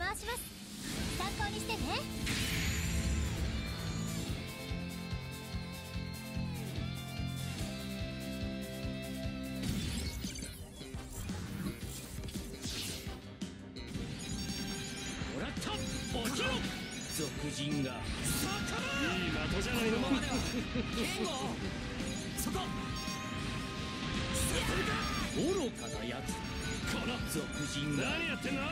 回します。参考にしてね。 もらった。落ちろ。俗人がいい的じゃないの。ままでは剣豪そこ愚かなやつ。この俗人が何やってんの。な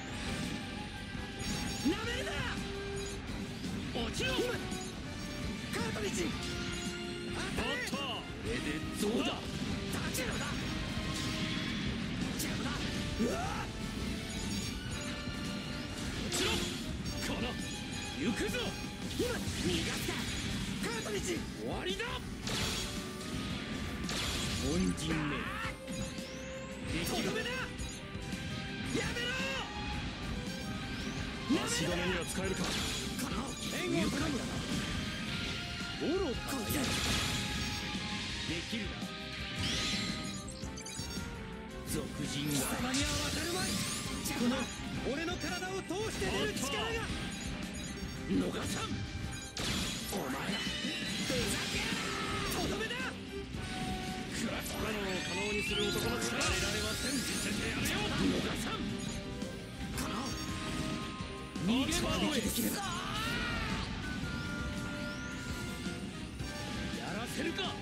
めるな。落ちろ。カートリッジ。おっとこれでどうだ。立ちろだ。邪魔だ。うわっ落ちろ。この行くぞ。今逃がすか。カートリッジ終わりだ。凡人めとどめだ。やめろ。足止めには使えるか。この援護頼むだな。愚かなやつできるな。俗人が貴様には渡るまい。この俺の体を通して出る力が逃さん。お前らふざけるな。とどめだ。不可能を可能にする男の力。られません。見せてやるよ。逃さん。この逃げ場をできればやらせるか。や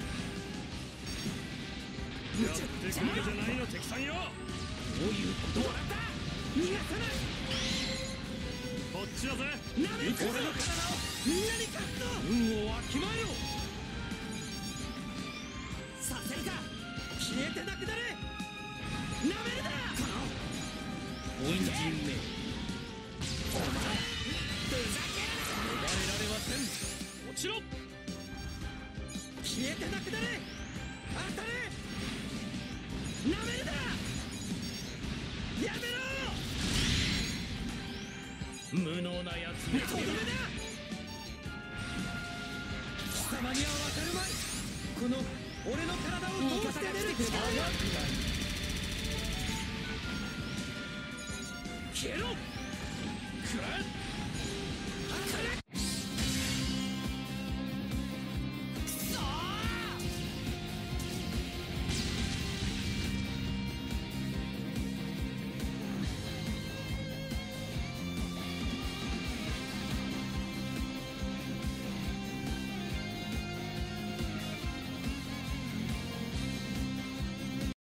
ってくるじゃないの敵さんよ。どういうこと。もらった。逃がさない。こっちだぜ。なめる俺の体をみんなに勝つぞ。運をわきまえろ。させるか。消えてなくなれ。なめるな。この凡人めお前ふざけるな。逃れられません。落ちろ。消えてなくなれ。当たれ。なめるな。やめろ。無能なやつめ。とどめだ。貴様には渡るまい。この俺の体を通して出る力が消えろ。くらえ。